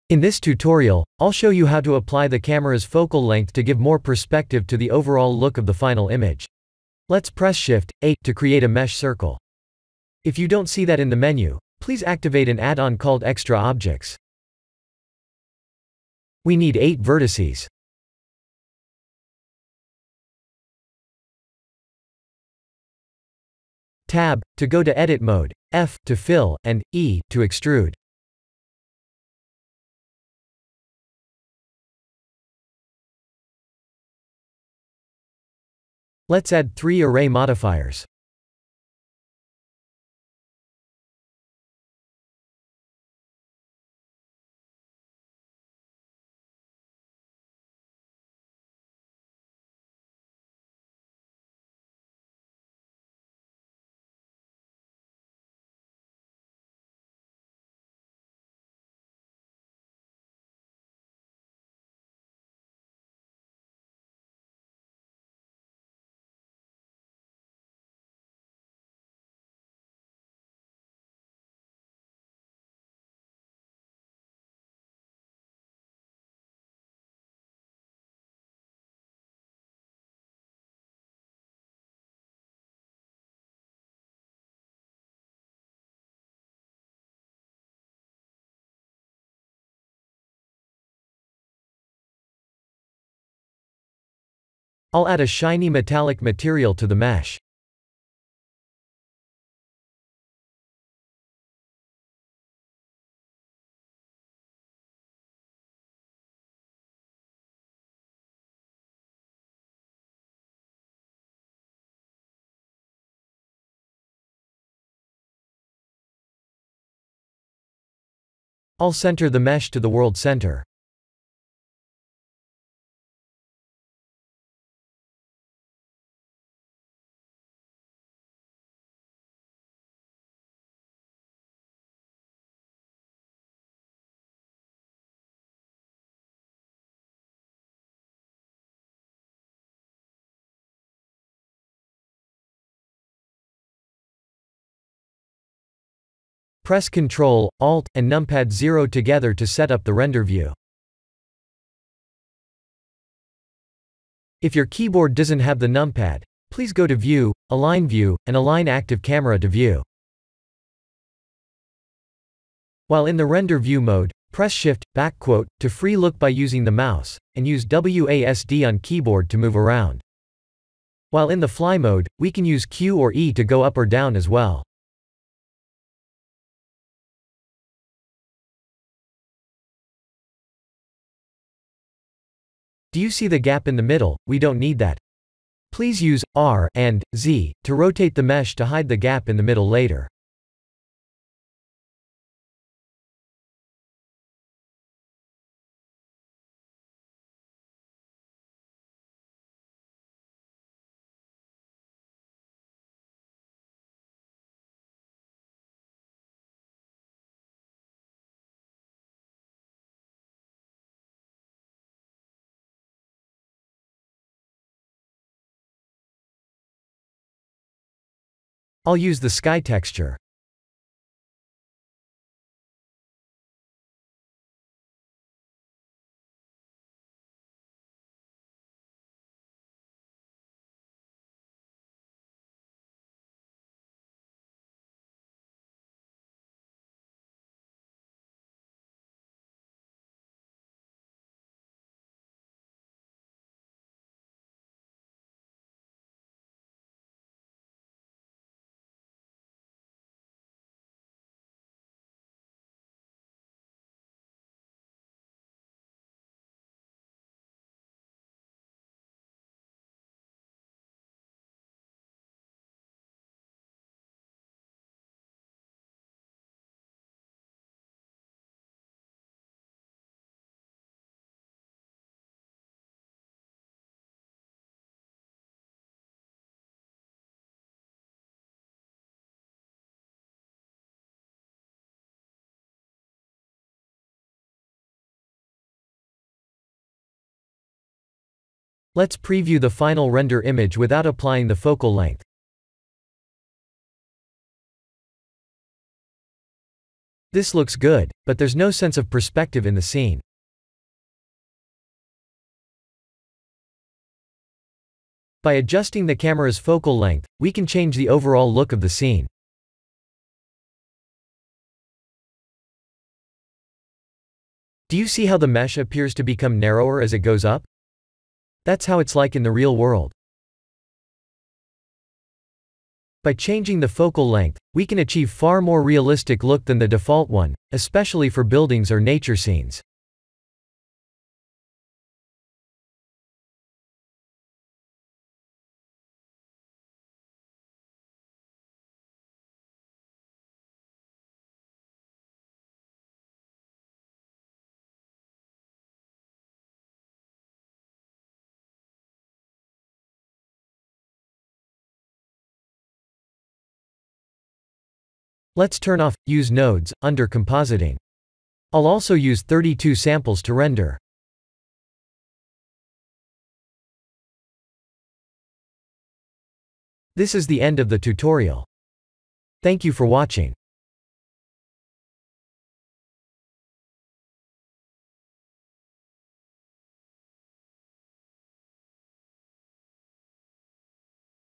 In this tutorial, I'll show you how to apply the camera's focal length to give more perspective to the overall look of the final image. Let's press Shift-A to create a mesh circle. If you don't see that in the menu, please activate an add-on called Extra Objects. We need 8 vertices. Tab to go to edit mode, F to fill, and E to extrude. Let's add 3 array modifiers. I'll add a shiny metallic material to the mesh. I'll center the mesh to the world center. Press Ctrl, Alt, and numpad 0 together to set up the render view. If your keyboard doesn't have the numpad, please go to View, Align View, and align active camera to view. While in the render view mode, press Shift, to free look by using the mouse, and use WASD on keyboard to move around. While in the fly mode, we can use Q or E to go up or down as well. Do you see the gap in the middle? We don't need that. Please use R and Z to rotate the mesh to hide the gap in the middle later. I'll use the sky texture. Let's preview the final render image without applying the focal length. This looks good, but there's no sense of perspective in the scene. By adjusting the camera's focal length, we can change the overall look of the scene. Do you see how the mesh appears to become narrower as it goes up? That's how it's like in the real world. By changing the focal length, we can achieve far more realistic look than the default one, especially for buildings or nature scenes. Let's turn off Use Nodes under Compositing. I'll also use 32 samples to render. This is the end of the tutorial. Thank you for watching.